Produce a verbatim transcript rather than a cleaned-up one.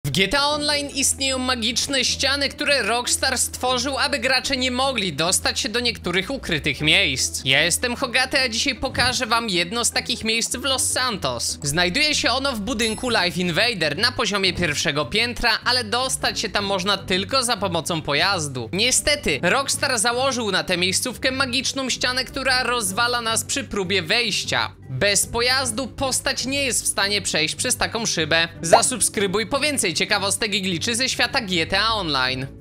W G T A Online istnieją magiczne ściany, które Rockstar stworzył, aby gracze nie mogli dostać się do niektórych ukrytych miejsc. Ja jestem Hogaty, a dzisiaj pokażę wam jedno z takich miejsc w Los Santos. Znajduje się ono w budynku Life Invader na poziomie pierwszego piętra, ale dostać się tam można tylko za pomocą pojazdu. Niestety, Rockstar założył na tę miejscówkę magiczną ścianę, która rozwala nas przy próbie wejścia. Bez pojazdu postać nie jest w stanie przejść przez taką szybę. Zasubskrybuj po więcej ciekawostek i gliczy ze świata G T A Online.